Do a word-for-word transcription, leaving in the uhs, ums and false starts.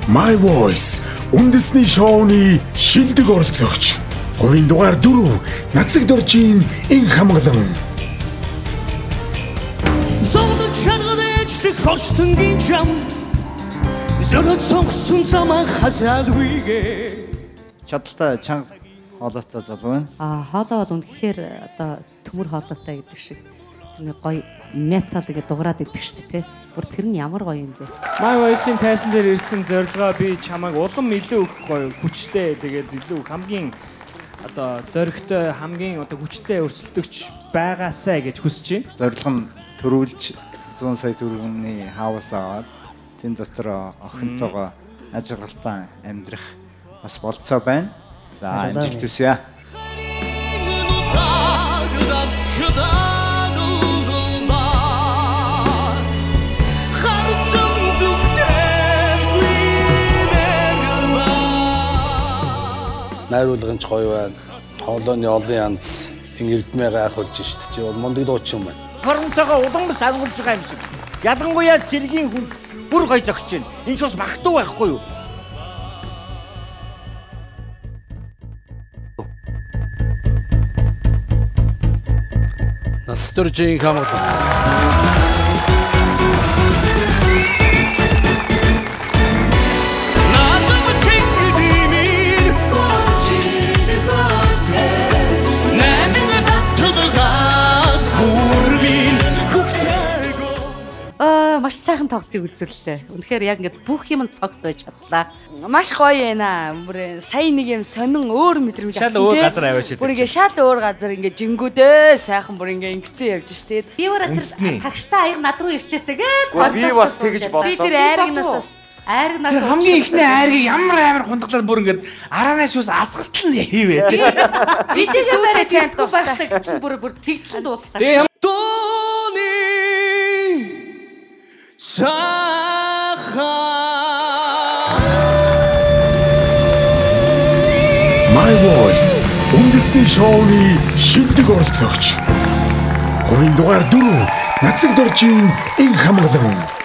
My Voice үндэсний шоуны шилдэг оролцогч. Хувийн дугаар дөрөв нацаг доржийн Энкх-Амгаlan. Зовлон чангадаг эжлэх хорчтонгийн жам. Зөрөг сонгосон замаа хазаалгүйгээ. Чадaltaй чанга хоолойтой залуу байна. Аа хоолой бол үнэхээр одоо төмөр хоолойтой гэдэг шиг нэг гоё метал гэдэг дуграад идэх шүү дээ. Бүр тэр нь ямар гоё юм бэ? My Voice-ийн тайсан дээр ирсэн зорилгоо би чамайг улам илүү их гоё хүчтэй тэгээд илүү хамгийн одоо зоригтой хамгийн одоо хүчтэй өрсөлдөгч байгаасаа гэж хүсэж байна. Зорилго нь төрүүлж зуун сая төгрөгийн хаус аваад тэн дотор охинтойгоо ажиглалтаа амьдрах бас болцоо байна. За амжилт хүсье. Найруулгын ч гоё байна. Хоолойны олон янз ингэрдмээ гайхуулж шít. Чи бол мундаг дууч юм байна. Хоромтойгоо улам сангуулж байгаа юм шиг. Ялангуяа цэргийн хүн бүр гоё зогч байна. Энэ ч бас магтуу байхгүй юу? Нас доржийн Н.Энх-Амгалан. Маш сайхан тоглолтыг үзүүллээ. Үнэхээр яг ингээд бүх юм цогц байж чадлаа. Маш гоё байна. Бүр сая нэг юм сонин өөр мэдрэмж авсан. Шал өөр газар аваач шүү дээ. Бүр ингээд шал өөр газар ингээд жингүүдээ сайхан бүр ингээд ингэсэн явж штэ. Би өөр тэр тагштай аяг над руу ирчээсэ гэж би бас тэгж бодлоо. Би тэр айрагнаас айраг нас хамгийн ихний айрыг ямар амар хундаглаад бүр ингээд араанаас шүүс асгалтал нь хийвээ. Би ч сүүрээ цантгүй багсаг бүр бүр тэгтлэн дууслаа. My Voice үндэсний шоуны шилдэг оролцогч. Хувийн дугаар дөрөв нацаг доржийн Энкх-Амгаlan.